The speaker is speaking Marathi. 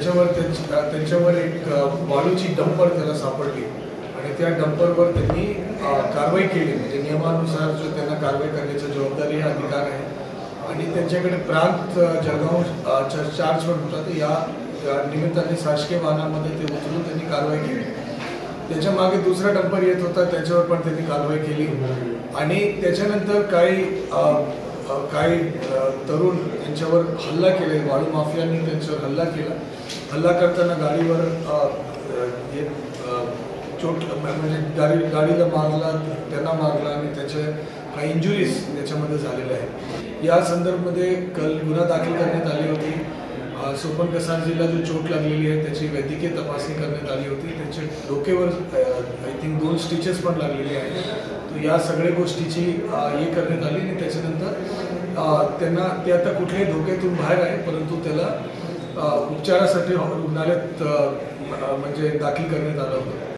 त्यांच्यावर एक वाळूची डंपर त्याला सापडली आणि त्या डंपरवर त्यांनी कारवाई केली। म्हणजे नियमानुसार जो त्यांना कारवाई करण्याची जबाबदारी हा अधिकार आहे आणि त्यांच्याकडे प्रांत जळगाव चार्ज पण होता। तर या निमित्ताने शासकीय वाहनामध्ये ते उचलून त्यांनी कारवाई केली। त्याच्या मागे दुसरा डंपर येत होता, त्याच्यावर पण त्यांनी कारवाई केली आणि त्याच्यानंतर काही तरुण यांच्यावर हल्ला केले। वाळू माफियांनी त्यांच्यावर हल्ला केला। हल्ला करताना गाडीवर चोट म्हणजे गाडीला मारला, त्यांना मारला आणि त्याचे काही इंजुरीज त्याच्यामध्ये झालेल्या आहेत। या संदर्भामध्ये कल गुन्हा दाखल करण्यात आली होती। सोपन कसारजीला जो चोट लागलेली आहे त्याची वैद्यकीय तपासणी करण्यात आली होती। त्यांच्या डोक्यावर आय थिंक 2 स्टिचेस पण लागलेले आहेत। तर या सगळ्या गोष्टीची हे करण्यात आली आणि त्याच्यानंतर ते आता कुठल्याही धोक्यातून बाहेर आहे, परंतु त्याला उपचारासाठी रुग्णालयात म्हणजे दाखल करण्यात आलं होतं।